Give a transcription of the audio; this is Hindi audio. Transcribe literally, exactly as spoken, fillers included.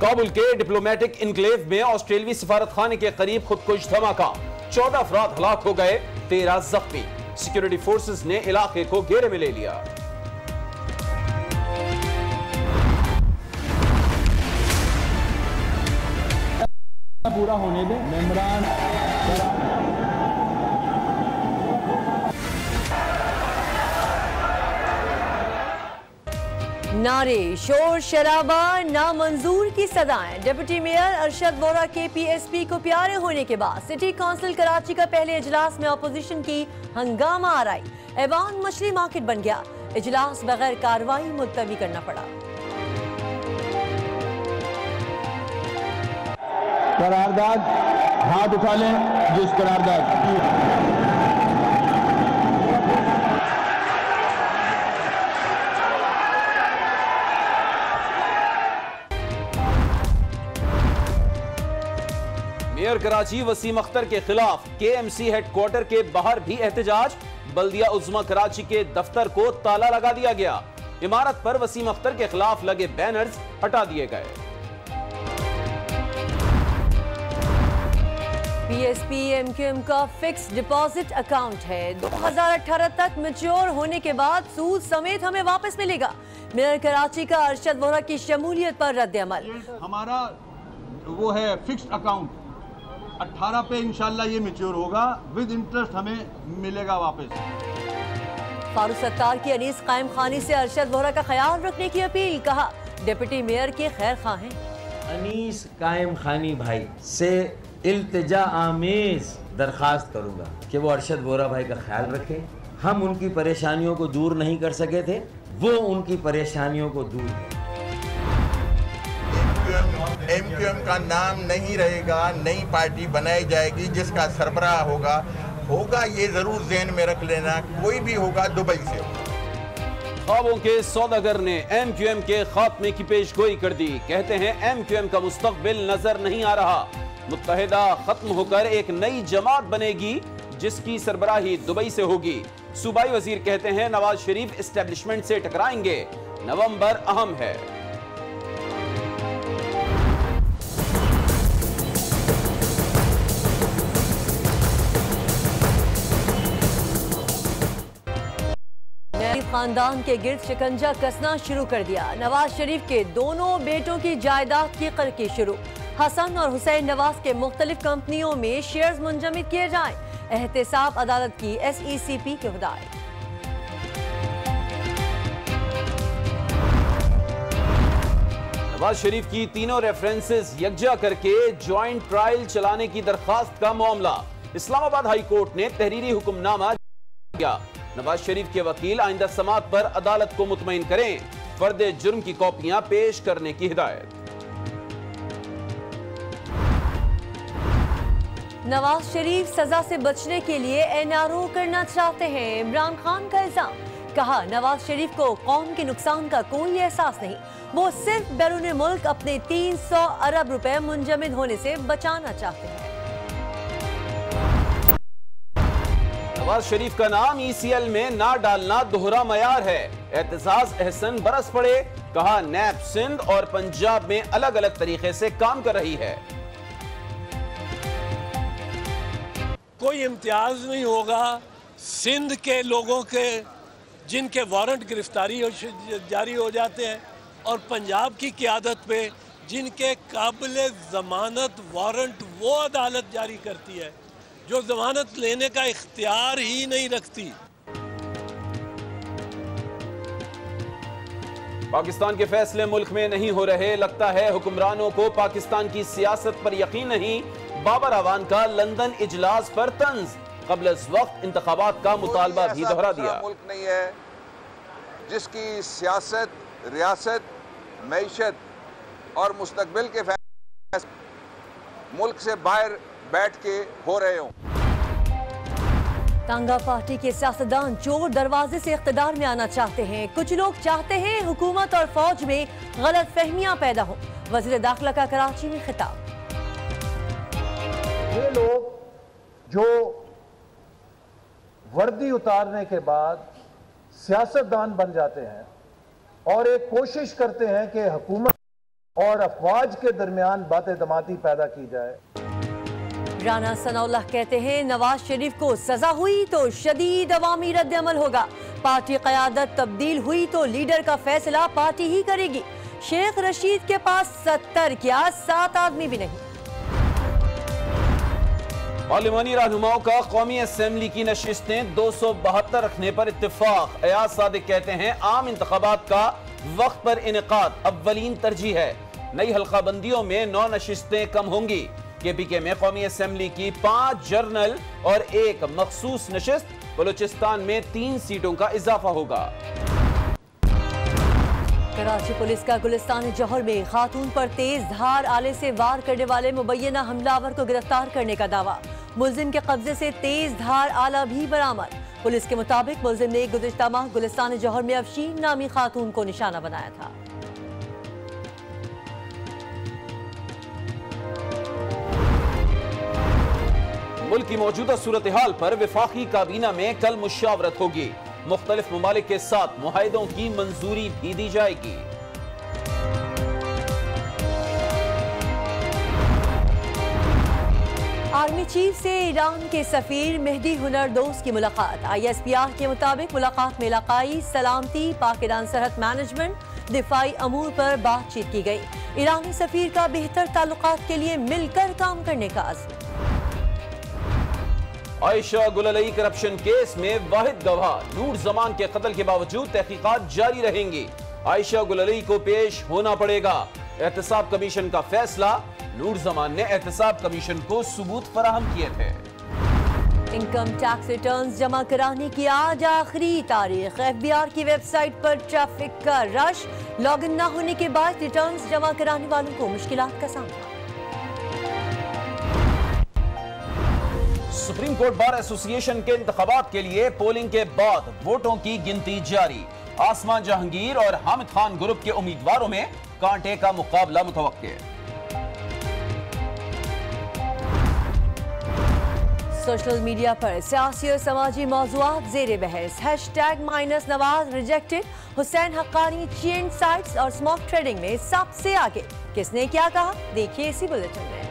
काबुल के डिप्लोमेटिक इनक्लेव में ऑस्ट्रेलियाई सफारत खाने के करीब खुदकुश धमाका, चौदह अफराद हलाक हो गए, तेरह जख्मी। सिक्योरिटी फोर्सेस ने इलाके को घेरे में ले लिया। पूरा होने दे मेम्बरान नारे, शोर शराबा, नामंजूर की सदाएं। डिप्टी मेयर अरशद वोरा के पीएसपी को प्यारे होने के बाद सिटी काउंसिल कराची का पहले इजलास में अपोजिशन की हंगामा आराई, ऐवान मछली मार्केट बन गया। इजलास बगैर कार्रवाई मुलतवी करना पड़ा। करारदाद हाथ उठा लें जिस करारदाद मेयर कराची वसीम अख्तर के खिलाफ केएमसी हेडक्वार्टर के बाहर भी एहतजाज, बल्दिया उज़्मा कराची के दफ्तर को ताला लगा दिया गया। इमारत पर वसीम अख्तर के खिलाफ लगे बैनर्स हटा दिए गए। पीएसपी एमक्यूएम का फिक्स डिपॉजिट अकाउंट है, दो हज़ार अठारह तक मैच्योर होने के बाद सूद समेत हमें वापस मिलेगा। मेयर कराची का अरशद वोरा की शमूलियत पर रद्द-ए-अमल। हमारा वो है फिक्स्ड अकाउंट, अठारह पे इंशाल्लाह ये मैच्योर होगा, विद इंटरेस्ट हमें मिलेगा वापस। फारूक सत्तार की अनीस कायम खानी से अरशद वोरा का ख्याल रखने की अपील, कहा डिप्टी मेयर के खैर खा हैं। अनीस कायम खानी भाई से इल्तिजा आमेज दरखास्त करूंगा कि वो अरशद वोरा भाई का ख्याल रखें। हम उनकी परेशानियों को दूर नहीं कर सके थे, वो उनकी परेशानियों को दूर करें। एमक्यूएम का नाम नहीं रहेगा, नई पार्टी बनाई जाएगी जिसका सरबराह होगा होगा ये जरूर ज़हन में रख लेना, कोई भी होगा दुबई से होगा। ख्वाबों के सौदागर ने एमक्यूएम के खात्मे की पेशगोई कर दी। कहते हैं एमक्यूएम का मुस्तकबिल नजर नहीं आ रहा। मुत्तहिदा खत्म होकर एक नई जमात बनेगी जिसकी सरबराही दुबई से होगी। सूबाई वजीर कहते हैं नवाज शरीफ एस्टेब्लिशमेंट से टकराएंगे, नवंबर अहम है। खानदान के गिर्द शिकंजा कसना शुरू कर दिया। नवाज शरीफ के दोनों बेटों की जायदाद की कर्की शुरू। हसन और हुसैन नवाज के मुख्तलिफ कंपनियों में शेयर्स मुंजमद किए जाएं। एहतसाब अदालत की एसईसीपी की हिदायत। नवाज शरीफ की तीनों रेफरेंसेस यकजा करके ज्वाइंट ट्रायल चलाने की दरखास्त का मामला। इस्लामाबाद हाई कोर्ट ने तहरीरी हुक्मनामा किया। नवाज शरीफ के वकील आइंदा समाअत पर अदालत को मुतमईन करें, फर्द जुर्म की कॉपियां पेश करने की हिदायत। नवाज शरीफ सजा से बचने के लिए एनआरओ करना चाहते हैं, इमरान खान का इल्जाम। कहा नवाज शरीफ को कौम के नुकसान का कोई एहसास नहीं, वो सिर्फ बैरून मुल्क अपने तीन सौ अरब रुपए मुंजमद होने से बचाना चाहते हैं। नवाज शरीफ का नाम ईसीएल में ना डालना दोहरा मयार है। एतजाज अहसन बरस पड़े, कहा नैब सिंध और पंजाब में अलग अलग तरीके से काम कर रही है। कोई इम्तियाज नहीं होगा सिंध के लोगों के जिनके वारंट गिरफ्तारी जारी हो जाते हैं, और पंजाब की क़यादत पे जिनके काबिल ज़मानत वारंट वो अदालत जारी करती है जो जमानत लेने का इख्तियार ही नहीं रखती। पाकिस्तान के फैसले मुल्क में नहीं हो रहे, लगता है हुक्मरानों को पाकिस्तान की सियासत पर यकीन नहीं। बाबर अवान का लंदन इजलास पर तंज, कबल वक्त इंतखाबात का मुतालबा भी दोहरा दिया। मुल्क नहीं है जिसकी सियासत, रियासत, मईशत और मुस्तकबिल के फैसले मुल्क से बाहर बैठ के हो रहे हों। तांगा पार्टी के सियासतदान चोर दरवाजे से इख्तिदार में आना चाहते हैं। कुछ लोग चाहते हैं हुकूमत और फौज में गलत फहमियां पैदा हो। वज़ीर दाखिला का कराची में खिताब। ये लोग जो वर्दी उतारने के बाद सियासतदान बन जाते हैं और एक कोशिश करते हैं कि हुकूमत और अफवाज के दरमियान बात-ए-तमादी पैदा की जाए। राना सनाउल्लाह कहते हैं नवाज शरीफ को सजा हुई तो शदीद अवामी रद्द अमल होगा। पार्टी क़यादत तब्दील हुई तो लीडर का फैसला पार्टी ही करेगी। शेख रशीद के पास सत्तर क्या सात आदमी भी नहीं। पार्लिमानी रहनुमाओं का कौमी असेंबली की नशिस्तें दो सौ बहत्तर रखने पर इत्तेफाक। अयाज सादिक कहते हैं आम इंतखाबात का वक्त पर इनेकाद अव्वलीन तरजीह है। नई हल्काबंदियों में नौ नशिस्तें कम होंगी। के पी के में कौमी असेंबली की पांच जर्नल और एक मखसूस नशिस्त, बलूचिस्तान में तीन सीटों का इजाफा होगा। कराची पुलिस का गुलिस्तान जौहर में खातून पर तेज धार आले से वार करने वाले मुबैना हमलावर को गिरफ्तार करने का दावा। मुलजिम के कब्जे से तेज धार आला भी बरामद। पुलिस के मुताबिक मुलजिम ने गुज़िश्ता माह गुलिस्तान जौहर में अफशीन नामी खातून को निशाना बनाया था। मुल्क की मौजूदा सूरत हाल पर विफाकी काबीना में कल मुशावरत होगी। मुख्तलिफ ममालिक के साथ मुआहिदों की मंजूरी भी दी जाएगी। आर्मी चीफ से ईरान के सफीर मेहदी हुनरदोस की मुलाकात। आई एस पी आर के मुताबिक मुलाकात में इलाकाई सलामती, पाक ईरान सरहद मैनेजमेंट, दिफाई अमूर पर बातचीत की गई। ईरानी सफीर का बेहतर ताल्लुकात के लिए मिलकर काम करने का अज़्म। आयशा गुललई करप्शन केस में वाहिद गवाह नूर जमान के कत्ल के बावजूद तहकीकात जारी रहेंगी। आयशा गुललई को पेश होना पड़ेगा। एहतसाब कमीशन का फैसला। नूर जमान ने एहतसाब कमीशन को सबूत फराहम किए थे। इनकम टैक्स रिटर्न्स जमा कराने की आज आखिरी तारीख। एफ बी आर की वेबसाइट पर ट्रैफिक का रश। लॉग इन न होने के बाद रिटर्न्स जमा कराने वालों को मुश्किलात का सामना। सुप्रीम कोर्ट बार एसोसिएशन के इंतखाबात के लिए पोलिंग के बाद वोटों की गिनती जारी। आसमान जहांगीर और हामिद खान ग्रुप के उम्मीदवारों में कांटे का मुकाबला मुतवक्के। सोशल मीडिया पर सियासी और समाजी मौज़ूआत ज़ेरे बहस। Hashtag minus Nawaz rejected. Hussain Haqqani chain sites और स्मॉक ट्रेडिंग में सबसे आगे। किसने क्या कहा, देखिए इसी बुलेटिन में।